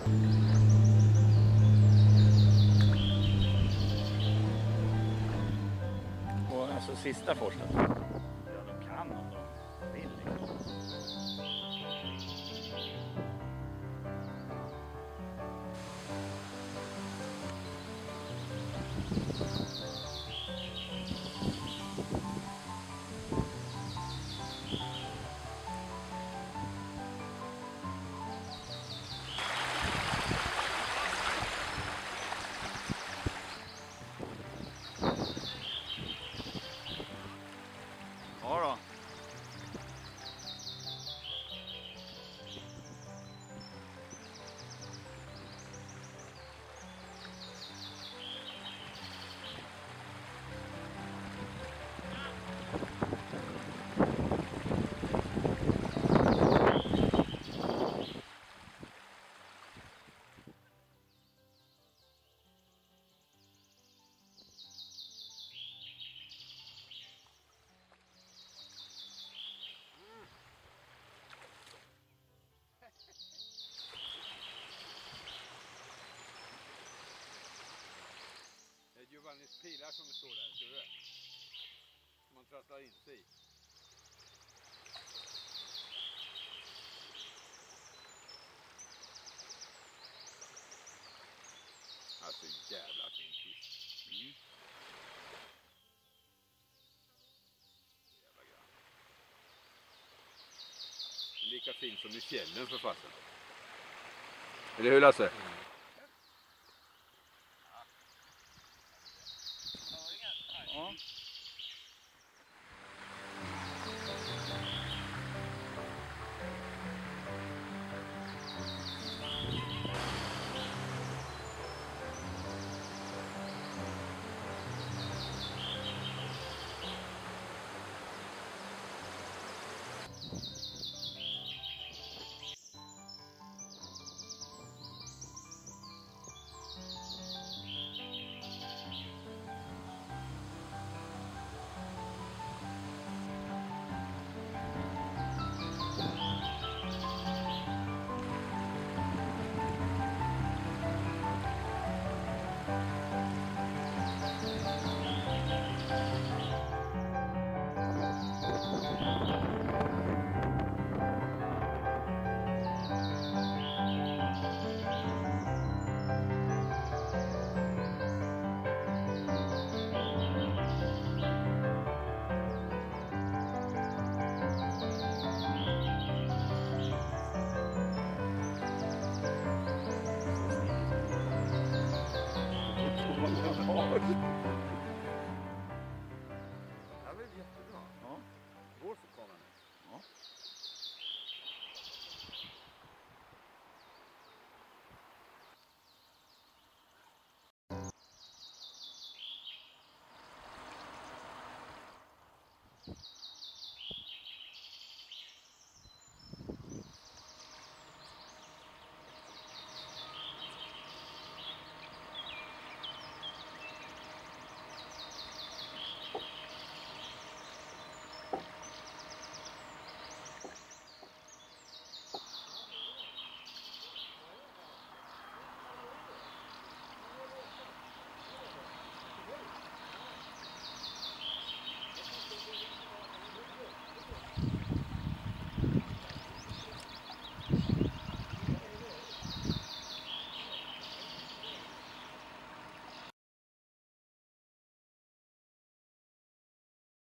Och alltså sista forsen. Ja, de kan om de vill liksom. Ja då. Det är Giovannis pilar som står där, ser du det? Som man trasslar in sig i. Alltså jävla fin fisk. Mm. Jävla grann. Lika fin som i fjällen för fasen. Eller hur Lasse? Ja. Det här blev jättebra. Ja. Går för kameran. Ja.